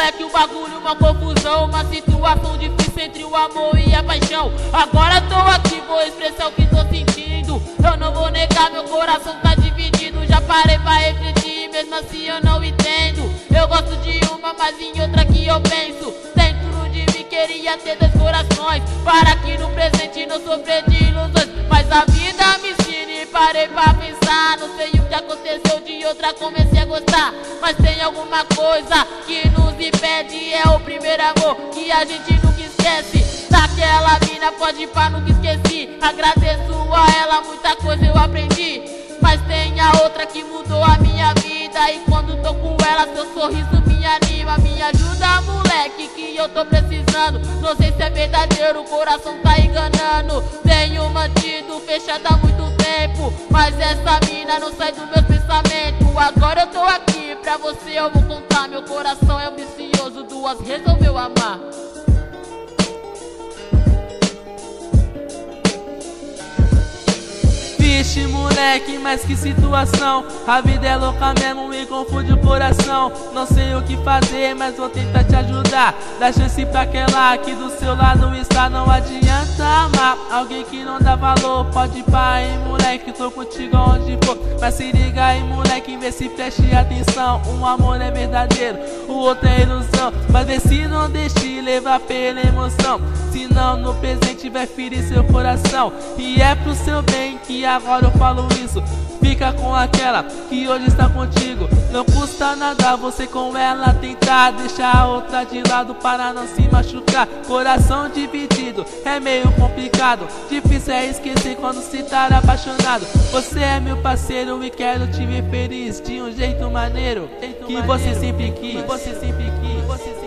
moleque, o bagulho, uma confusão, uma situação difícil entre o amor e a paixão. Agora tô aqui, vou expressar o que tô sentindo. Eu não vou negar, meu coração tá dividido. Já parei pra refletir, mesmo assim eu não entendo. Eu gosto de uma, mas em outra que eu penso. Dentro de mim queria ter dois corações, para que no presente não sofrer de ilusões. Mas a vida me ensina e parei pra pensar. Não sei o que aconteceu, de outra comecei a gostar. Mas tem alguma coisa que nos impede, é o primeiro amor que a gente nunca esquece. Daquela mina, pode ir pra nunca esqueci. Agradeço a ela, muita coisa eu aprendi. Mas tem a outra que mudou a minha vida, e quando tô com ela, seu sorriso me anima. Me ajuda, moleque, que eu tô precisando. Não sei se é verdadeiro, o coração tá enganando. Tenho mantido fechado há muito tempo, mas essa mina não sai do meu pensamento. Agora eu tô aqui, pra você eu vou contar. Meu coração é ambicioso, duas resolveu amar. Vixe, moleque, mas que situação. A vida é louca mesmo e confunde o coração. Não sei o que fazer, mas vou tentar te ajudar. Dá chance pra aquela que do seu lado está. Não adianta amar alguém que não dá valor. Pode ir pra aí, moleque, tô contigo onde for. Mas se liga aí, moleque, vê se preste atenção. Um amor é verdadeiro, o outro é ilusão. Mas vê se não deixe levar pela emoção, senão no presente vai ferir seu coração. E é pro seu bem que agora eu falo isso. Fica com aquela que hoje está contigo. Não custa nada você com ela tentar deixar a outra de lado para não se machucar. Coração dividido é meio complicado, difícil é esquecer quando se tá apaixonado. Você é meu parceiro e quero te ver feliz de um jeito maneiro que você sempre quis.